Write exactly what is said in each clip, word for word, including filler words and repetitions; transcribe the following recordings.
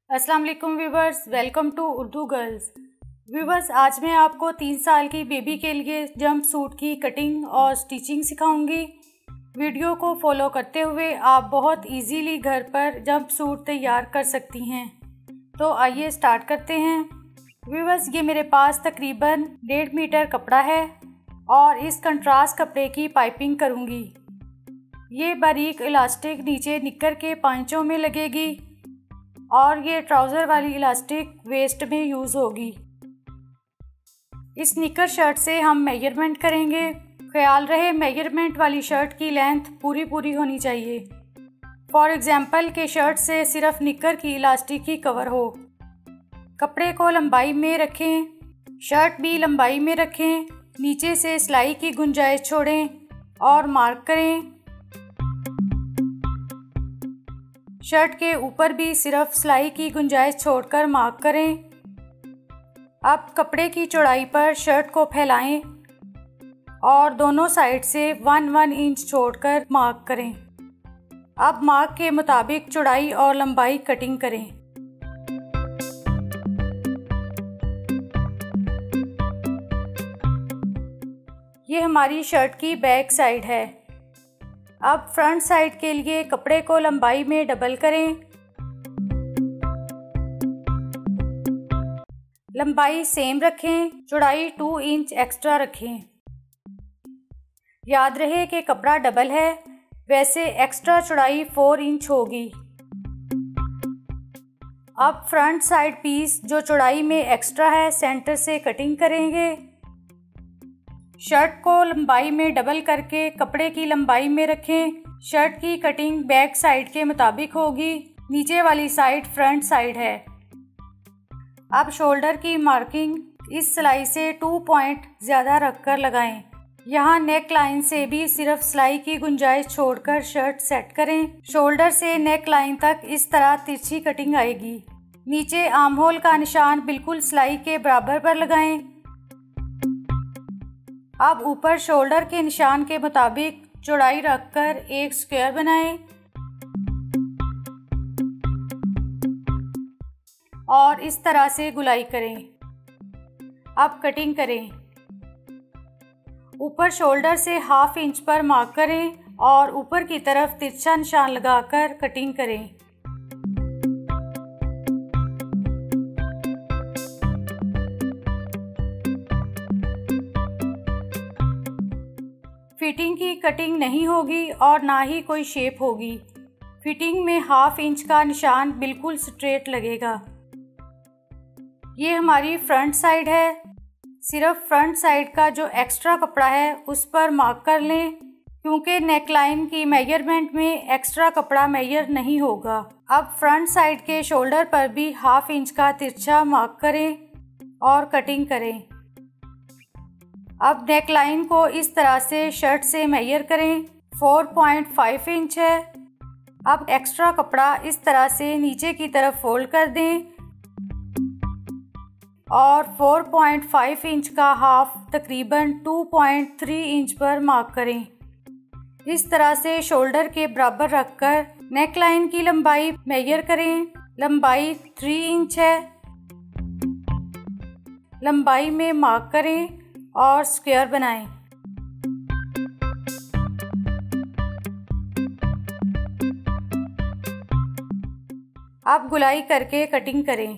अस्सलाम वालेकुम viewers, welcome to Urdu girls. Viewers, आज मैं आपको तीन साल की बेबी के लिए जंप सूट की कटिंग और स्टिचिंग सिखाऊंगी। वीडियो को फॉलो करते हुए आप बहुत इजीली घर पर जंप सूट तैयार कर सकती हैं। तो आइए स्टार्ट करते हैं। व्यूवर्स, ये मेरे पास तकरीबन डेढ़ मीटर कपड़ा है और इस कंट्रास्ट कपड़े की पाइपिंग करूँगी। ये बारीक इलास्टिक नीचे निक्कर के पांचों में लगेगी और ये ट्राउज़र वाली इलास्टिक वेस्ट में यूज़ होगी। इस निकर शर्ट से हम मेजरमेंट करेंगे। ख्याल रहे मेजरमेंट वाली शर्ट की लेंथ पूरी पूरी होनी चाहिए। फॉर एग्ज़ाम्पल के शर्ट से सिर्फ निकर की इलास्टिक ही कवर हो। कपड़े को लंबाई में रखें, शर्ट भी लंबाई में रखें। नीचे से सिलाई की गुंजाइश छोड़ें और मार्क करें। शर्ट के ऊपर भी सिर्फ सिलाई की गुंजाइश छोड़कर मार्क करें। अब कपड़े की चौड़ाई पर शर्ट को फैलाएं और दोनों साइड से वन वन इंच छोड़कर मार्क करें। अब मार्क के मुताबिक चौड़ाई और लंबाई कटिंग करें। ये हमारी शर्ट की बैक साइड है। अब फ्रंट साइड के लिए कपड़े को लंबाई में डबल करें। लंबाई सेम रखें, चौड़ाई टू इंच एक्स्ट्रा रखें। याद रहे कि कपड़ा डबल है, वैसे एक्स्ट्रा चौड़ाई फोर इंच होगी। अब फ्रंट साइड पीस जो चौड़ाई में एक्स्ट्रा है सेंटर से कटिंग करेंगे। शर्ट को लंबाई में डबल करके कपड़े की लंबाई में रखें। शर्ट की कटिंग बैक साइड के मुताबिक होगी। नीचे वाली साइड फ्रंट साइड है। अब शोल्डर की मार्किंग इस सिलाई से टू पॉइंट ज़्यादा रखकर लगाएं। यहाँ नेक लाइन से भी सिर्फ सिलाई की गुंजाइश छोड़कर शर्ट सेट करें। शोल्डर से नेक लाइन तक इस तरह तिरछी कटिंग आएगी। नीचे आर्म होल का निशान बिल्कुल सिलाई के बराबर पर लगाएं। अब ऊपर शोल्डर के निशान के मुताबिक चौड़ाई रखकर एक स्क्वायर बनाएं और इस तरह से गुलाई करें। अब कटिंग करें। ऊपर शोल्डर से हाफ इंच पर मार्क करें और ऊपर की तरफ तिरछा निशान लगाकर कटिंग करें। फिटिंग की कटिंग नहीं होगी और ना ही कोई शेप होगी। फिटिंग में हाफ इंच का निशान बिल्कुल स्ट्रेट लगेगा। ये हमारी फ्रंट साइड है। सिर्फ फ्रंट साइड का जो एक्स्ट्रा कपड़ा है उस पर मार्क कर लें, क्योंकि नेकलाइन की मेजरमेंट में एक्स्ट्रा कपड़ा मेजर नहीं होगा। अब फ्रंट साइड के शोल्डर पर भी हाफ इंच का तिरछा मार्क करें और कटिंग करें। अब नेक लाइन को इस तरह से शर्ट से मेजर करें। फोर पॉइंट फाइव इंच है। अब एक्स्ट्रा कपड़ा इस तरह से नीचे की तरफ फोल्ड कर दें और फोर पॉइंट फाइव इंच का हाफ तकरीबन टू पॉइंट थ्री इंच पर मार्क करें। इस तरह से शोल्डर के बराबर रखकर नेक लाइन की लंबाई मेजर करें। लंबाई थ्री इंच है। लंबाई में मार्क करें और स्क्वायर बनाएं। अब गुलाई करके कटिंग करें।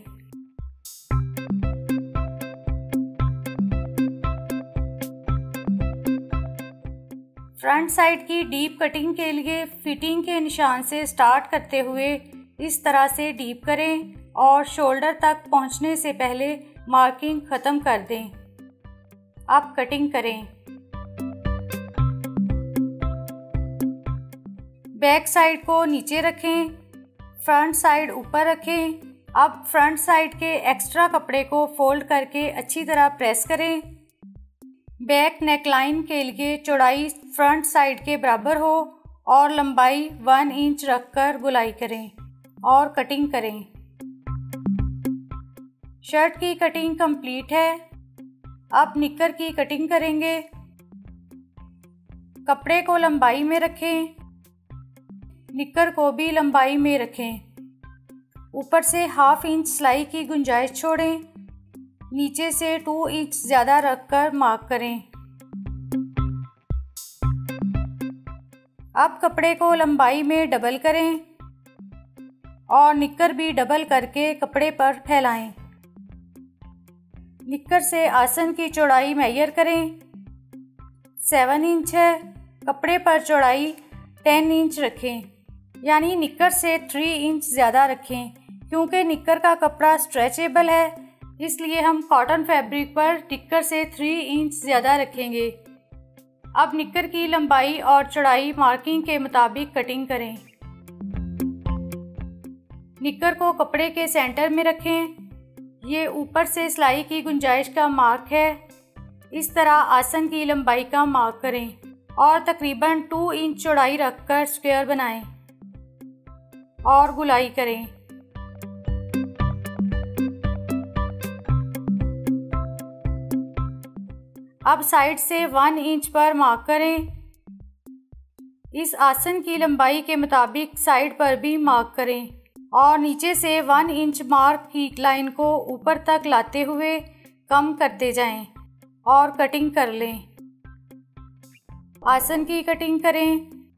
फ्रंट साइड की डीप कटिंग के लिए फिटिंग के निशान से स्टार्ट करते हुए इस तरह से डीप करें और शोल्डर तक पहुंचने से पहले मार्किंग ख़त्म कर दें। अब कटिंग करें। बैक साइड को नीचे रखें, फ्रंट साइड ऊपर रखें। अब फ्रंट साइड के एक्स्ट्रा कपड़े को फोल्ड करके अच्छी तरह प्रेस करें। बैक नेकलाइन के लिए चौड़ाई फ्रंट साइड के बराबर हो और लंबाई वन इंच रखकर गुलाई करें और कटिंग करें। शर्ट की कटिंग कंप्लीट है। अब निक्कर की कटिंग करेंगे। कपड़े को लंबाई में रखें, निक्कर को भी लंबाई में रखें। ऊपर से हाफ इंच सिलाई की गुंजाइश छोड़ें। नीचे से टू इंच ज़्यादा रखकर मार्क करें। अब कपड़े को लंबाई में डबल करें और निक्कर भी डबल करके कपड़े पर फैलाएं। निक्कर से आसन की चौड़ाई मेजर करें। सेवन इंच है, कपड़े पर चौड़ाई टेन इंच रखें, यानी निक्कर से थ्री इंच ज़्यादा रखें। क्योंकि निक्कर का कपड़ा स्ट्रेचेबल है, इसलिए हम कॉटन फैब्रिक पर निक्कर से थ्री इंच ज़्यादा रखेंगे। अब निक्कर की लंबाई और चौड़ाई मार्किंग के मुताबिक कटिंग करें। निक्कर को कपड़े के सेंटर में रखें। ये ऊपर से सिलाई की गुंजाइश का मार्क है। इस तरह आसन की लंबाई का मार्क करें और तकरीबन टू इंच चौड़ाई रखकर स्क्वायर बनाएं और गुलाई करें। अब साइड से वन इंच पर मार्क करें। इस आसन की लंबाई के मुताबिक साइड पर भी मार्क करें और नीचे से वन इंच मार्क की लाइन को ऊपर तक लाते हुए कम करते जाएं और कटिंग कर लें। आसन की कटिंग करें।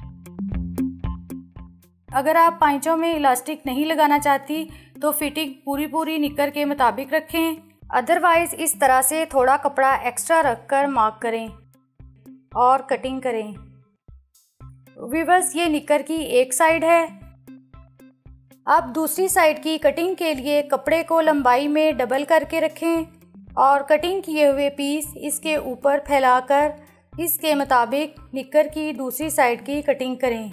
अगर आप पाइचों में इलास्टिक नहीं लगाना चाहती तो फिटिंग पूरी पूरी निक्कर के मुताबिक रखें। अदरवाइज़ इस तरह से थोड़ा कपड़ा एक्स्ट्रा रखकर मार्क करें और कटिंग करें। व्यूअर्स, ये निक्कर की एक साइड है। अब दूसरी साइड की कटिंग के लिए कपड़े को लंबाई में डबल करके रखें और कटिंग किए हुए पीस इसके ऊपर फैलाकर इसके मुताबिक निक्कर की दूसरी साइड की कटिंग करें।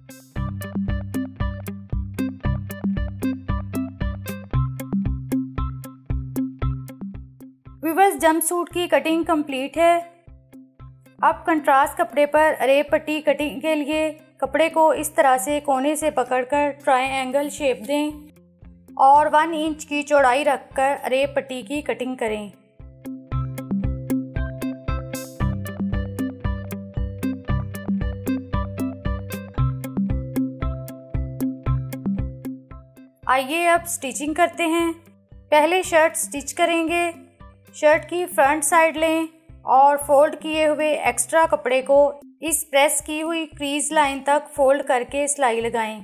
व्यूअर्स, जंपसूट की कटिंग कंप्लीट है। अब कंट्रास्ट कपड़े पर अरेब पट्टी कटिंग के लिए कपड़े को इस तरह से कोने से पकड़कर ट्रायंगल शेप दें और वन इंच की चौड़ाई रखकर अरेब पट्टी की कटिंग करें। आइए अब स्टिचिंग करते हैं। पहले शर्ट स्टिच करेंगे। शर्ट की फ्रंट साइड लें और फोल्ड किए हुए एक्स्ट्रा कपड़े को इस प्रेस की हुई क्रीज लाइन तक फोल्ड करके सिलाई लगाएं।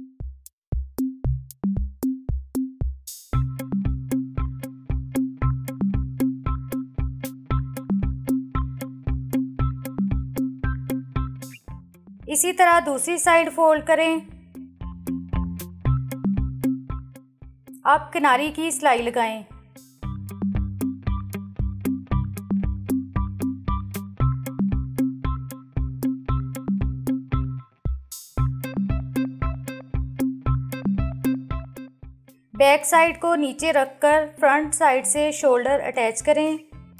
इसी तरह दूसरी साइड फोल्ड करें। अब किनारी की सिलाई लगाएं। बैक साइड को नीचे रखकर फ्रंट साइड से शोल्डर अटैच करें।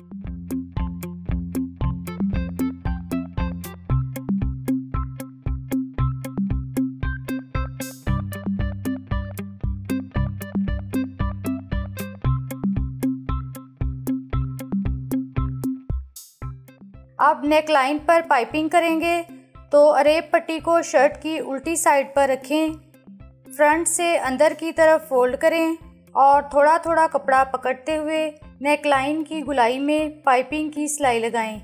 अब नेक लाइन पर पाइपिंग करेंगे तो अरेब पट्टी को शर्ट की उल्टी साइड पर रखें। फ्रंट से अंदर की तरफ फोल्ड करें और थोड़ा थोड़ा कपड़ा पकड़ते हुए नेक लाइन की गुलाई में पाइपिंग की सिलाई लगाएं।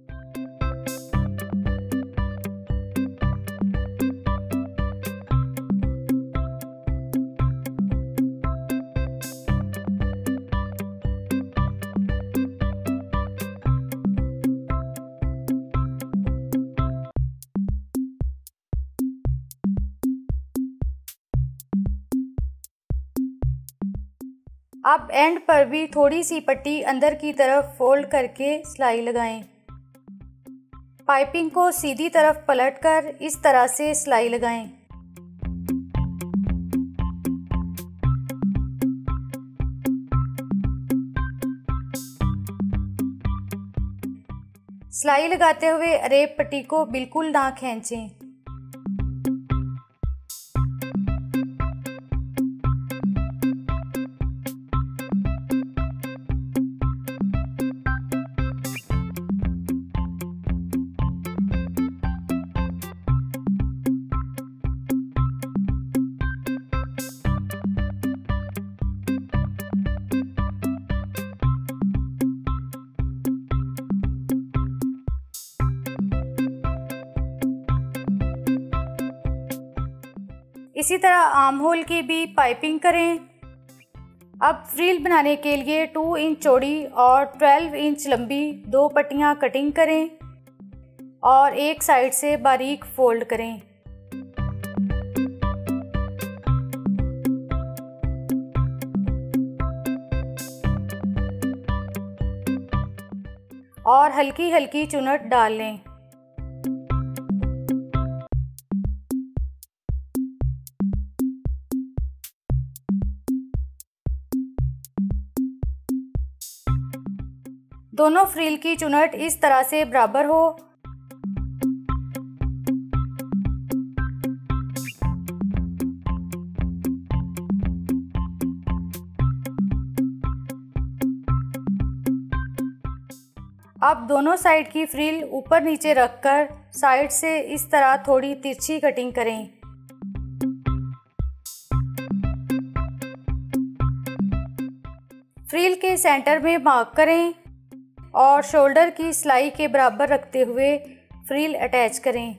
अब एंड पर भी थोड़ी सी पट्टी अंदर की तरफ फोल्ड करके सिलाई लगाएं। पाइपिंग को सीधी तरफ पलटकर इस तरह से सिलाई लगाएं। सिलाई लगाते हुए अरेब पट्टी को बिल्कुल ना खींचें। इसी तरह आर्म होल की भी पाइपिंग करें। अब फ्रिल बनाने के लिए टू इंच चौड़ी और ट्वेल्व इंच लंबी दो पट्टियाँ कटिंग करें और एक साइड से बारीक फोल्ड करें। और हल्की हल्की चुनट डाल लें। दोनों फ्रिल की चुनट इस तरह से बराबर हो। अब दोनों साइड की फ्रिल ऊपर नीचे रखकर साइड से इस तरह थोड़ी तिरछी कटिंग करें। फ्रिल के सेंटर में मार्क करें और शोल्डर की सिलाई के बराबर रखते हुए फ्रिल अटैच करें।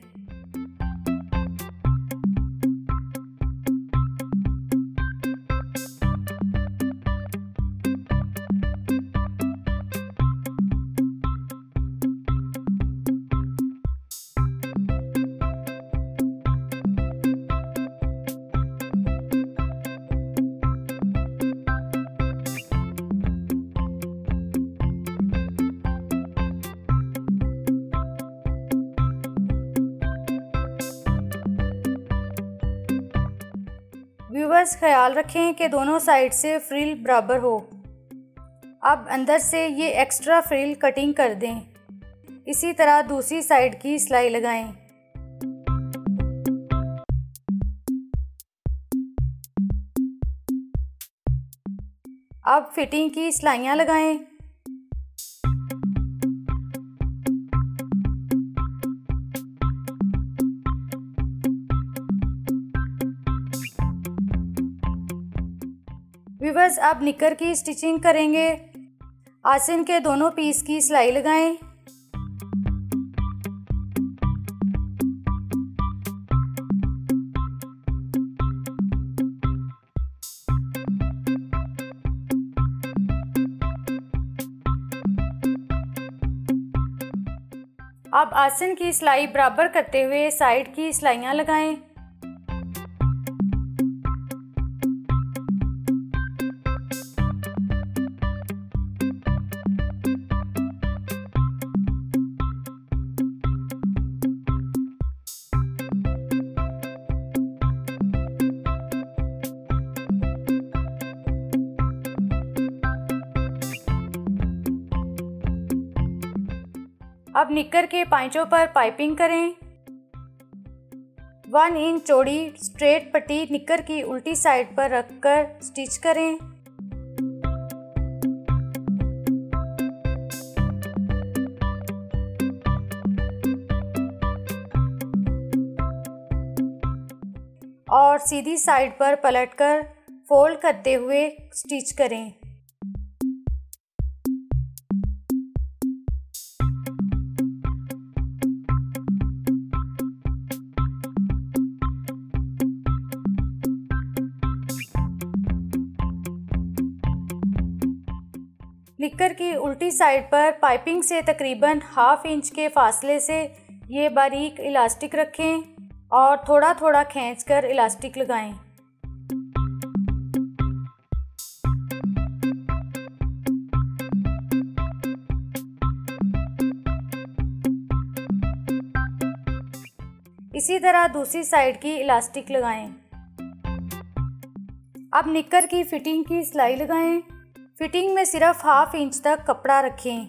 व्यूअर्स, ख्याल रखें कि दोनों साइड से फ्रिल बराबर हो। अब अंदर से ये एक्स्ट्रा फ्रिल कटिंग कर दें। इसी तरह दूसरी साइड की सिलाई लगाएं। अब फिटिंग की सिलाइयाँ लगाएं। व्यूअर्स, अब निकर की स्टिचिंग करेंगे। आसन के दोनों पीस की सिलाई लगाएं। अब आसन की सिलाई बराबर करते हुए साइड की सिलाइयाँ लगाएं। अब निकर के पांचों पर पाइपिंग करें। वन इंच चौड़ी स्ट्रेट पट्टी निकर की उल्टी साइड पर रखकर स्टिच करें। और सीधी साइड पर पलटकर फोल्ड करते हुए स्टिच करें। निकर की उल्टी साइड पर पाइपिंग से तकरीबन हाफ इंच के फासले से ये बारीक इलास्टिक रखें और थोड़ा थोड़ा खींचकर इलास्टिक लगाएं। इसी तरह दूसरी साइड की इलास्टिक लगाएं। अब निकर की फिटिंग की सिलाई लगाएं। फिटिंग में सिर्फ हाफ इंच तक कपड़ा रखें।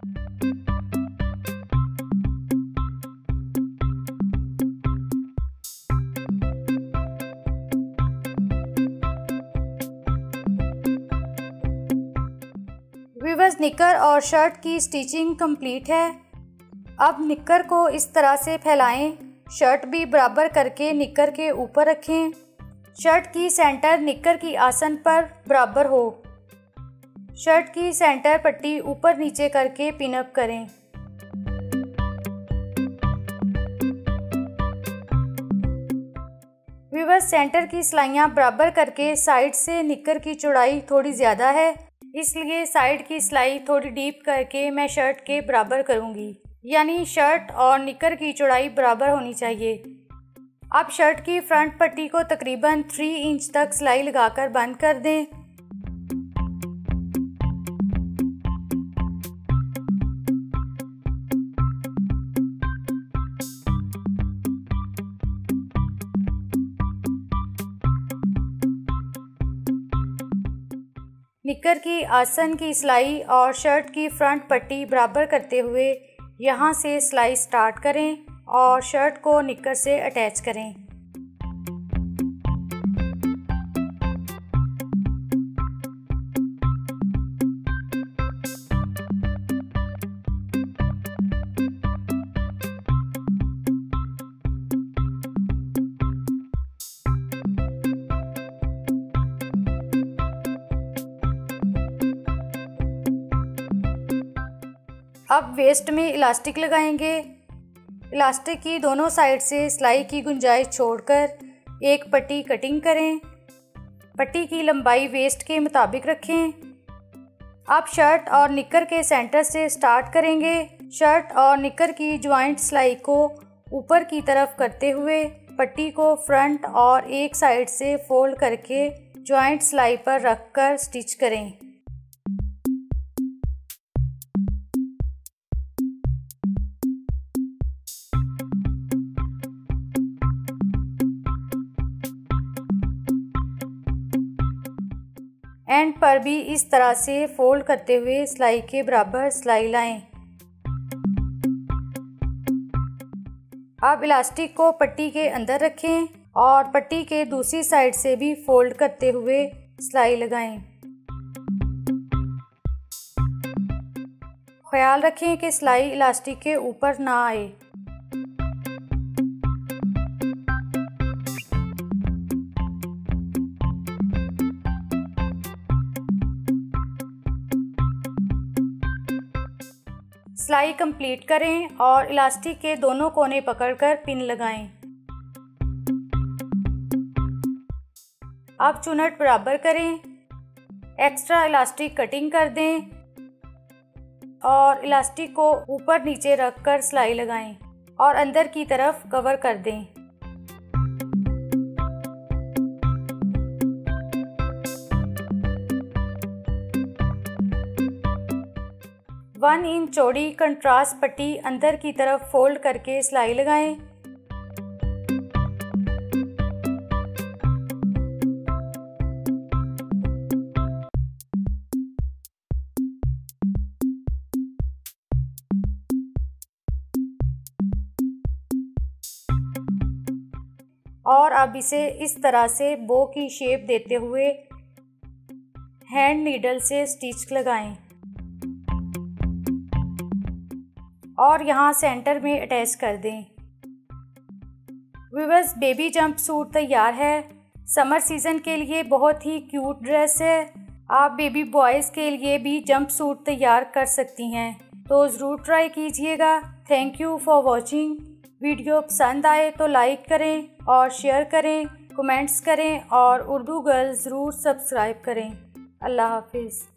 व्यूअर्स, निकर और शर्ट की स्टिचिंग कंप्लीट है। अब निकर को इस तरह से फैलाएं। शर्ट भी बराबर करके निकर के ऊपर रखें। शर्ट की सेंटर निकर की आसन पर बराबर हो। शर्ट की सेंटर पट्टी ऊपर नीचे करके पिनअप करें। व्यूअर्स, व्यूअर्स, सेंटर की सिलाइयाँ बराबर करके साइड से निक्कर की चौड़ाई थोड़ी ज़्यादा है, इसलिए साइड की सिलाई थोड़ी डीप करके मैं शर्ट के बराबर करूँगी, यानी शर्ट और निक्कर की चौड़ाई बराबर होनी चाहिए। अब शर्ट की फ्रंट पट्टी को तकरीबन थ्री इंच तक सिलाई लगाकर बंद कर दें। निक्कर की आसन की सिलाई और शर्ट की फ्रंट पट्टी बराबर करते हुए यहाँ से सिलाई स्टार्ट करें और शर्ट को निक्कर से अटैच करें। अब वेस्ट में इलास्टिक लगाएंगे। इलास्टिक की दोनों साइड से सिलाई की गुंजाइश छोड़कर एक पट्टी कटिंग करें। पट्टी की लंबाई वेस्ट के मुताबिक रखें। अब शर्ट और निक्कर के सेंटर से स्टार्ट करेंगे। शर्ट और निक्कर की जॉइंट सिलाई को ऊपर की तरफ करते हुए पट्टी को फ्रंट और एक साइड से फोल्ड करके जॉइंट सिलाई पर रखकर स्टिच करें। एंड पर भी इस तरह से फोल्ड करते हुए सिलाई के बराबर सिलाई लाएं। अब इलास्टिक को पट्टी के अंदर रखें और पट्टी के दूसरी साइड से भी फोल्ड करते हुए सिलाई लगाएं। ख्याल रखें कि सिलाई इलास्टिक के ऊपर ना आए। सिलाई कंप्लीट करें और इलास्टिक के दोनों कोने पकड़कर पिन लगाएं। अब चुनट बराबर करें, एक्स्ट्रा इलास्टिक कटिंग कर दें और इलास्टिक को ऊपर नीचे रखकर सिलाई लगाएं और अंदर की तरफ कवर कर दें। वन इंच चौड़ी कंट्रास्ट पट्टी अंदर की तरफ फोल्ड करके सिलाई लगाएं। और अब इसे इस तरह से बो की शेप देते हुए हैंड नीडल से स्टिच लगाएं और यहाँ सेंटर में अटैच कर दें। व्यूअर्स, बेबी जंप सूट तैयार है। समर सीज़न के लिए बहुत ही क्यूट ड्रेस है। आप बेबी बॉयज़ के लिए भी जंप सूट तैयार कर सकती हैं, तो ज़रूर ट्राई कीजिएगा। Thank you for watching. Video पसंद आए तो लाइक करें और शेयर करें, कमेंट्स करें और उर्दू गर्ल ज़रूर सब्सक्राइब करें। अल्लाह हाफिज़।